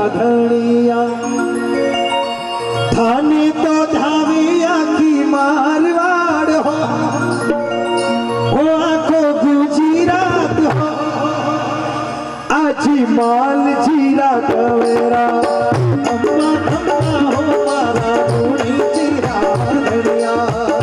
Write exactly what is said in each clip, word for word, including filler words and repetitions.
धनिया थाने तो धाविया की मारवाड़ हो हो आखो गुजरात हो आजी माल जीरा कवेरा अम्मा अम्मा हो मारा गुणी जीरा धनिया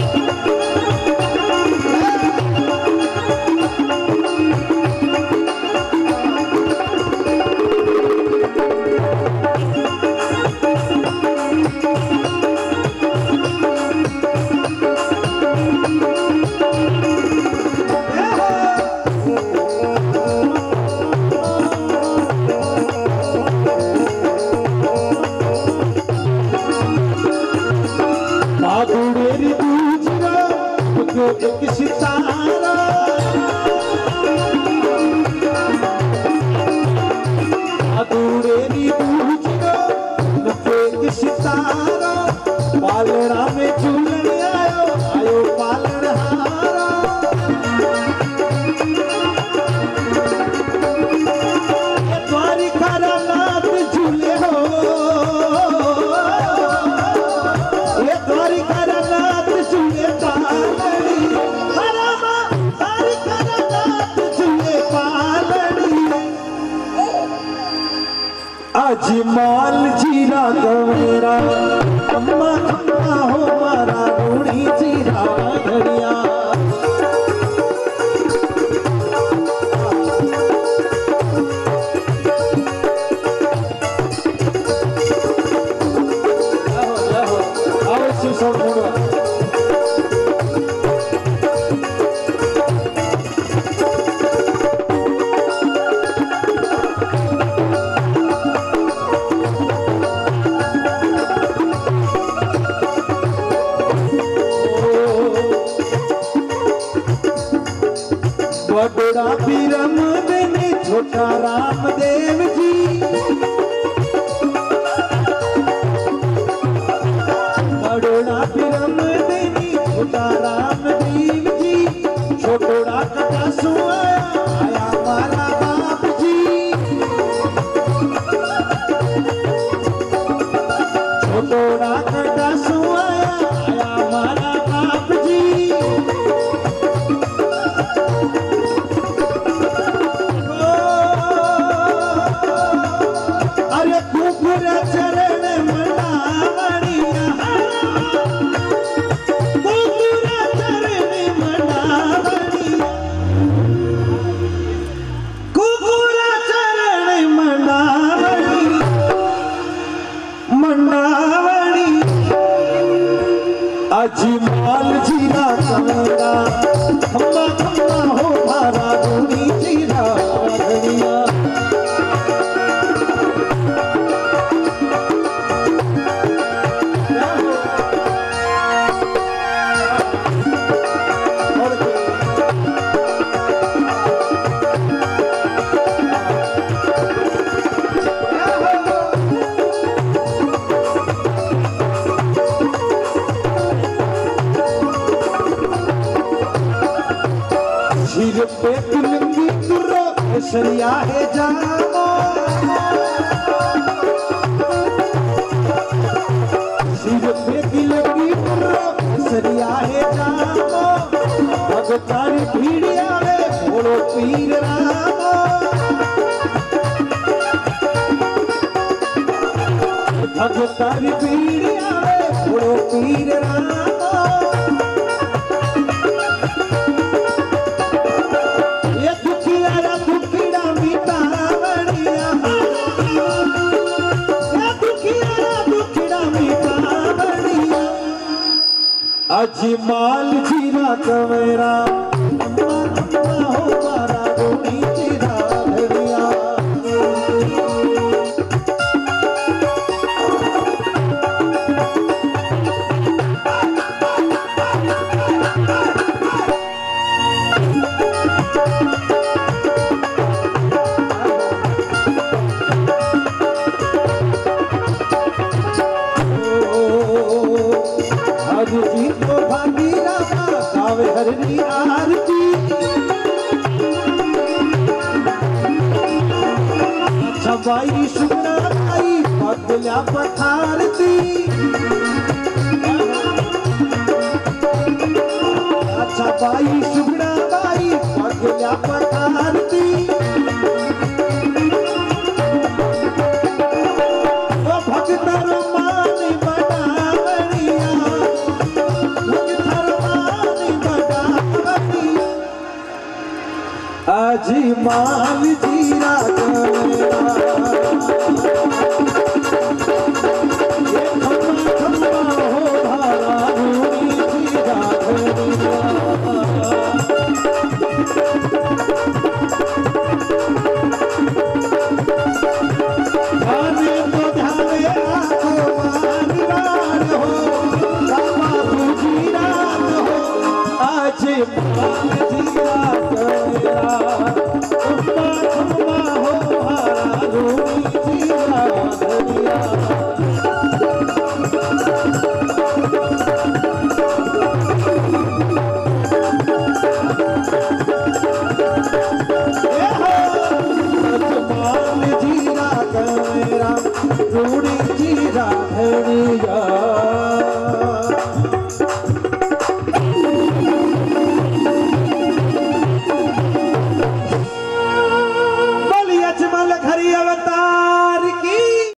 एक सितारा अधूरेरी दूजरो एक सितारा पालड़ा में झूलन आयो आयो पालड़ हारा ये द्वारिका नाथ झूले हो ये द्वारिका नाथ झूले आजी माल जीरा कवेरा अम्मा अम्मा हो मारा गुणी जीरा धनिया आओ शिव सब बड़ा पीरम देने छोटा रामदेव जी बड़ा पीरम देने छोटा रामदेव जी छोटोड़ा कटा सुआया आया मारा बाप जी छोटोड़ा कटा सुआया आया मारा बाप जी आजी माल जीरा कवेरा अम्मा अम्मा हो मारा गुणी जीरा धनिया सिर पे तिलंगी तुर्रो सरिया है जामो सिर पे तिलंगी तुर्रो सरिया है जामो भगतारी भीड़िया में बोलो पीर रामो भगतारी भीड़िया में बोलो पीर रामो आजी माल जीरा कवेरा अम्मा अम्मा हो मारा गुणी जीरा धनिया जी तो भागी रामा गावे हरनी आरती अच्छा बाई सुना आई पगल्या पठारती अच्छा बाई सुगडा बाई पगल्या पठारती भक्त रमानी बनावणिया भक्त रमानी बनावणिया आजी माल जीरा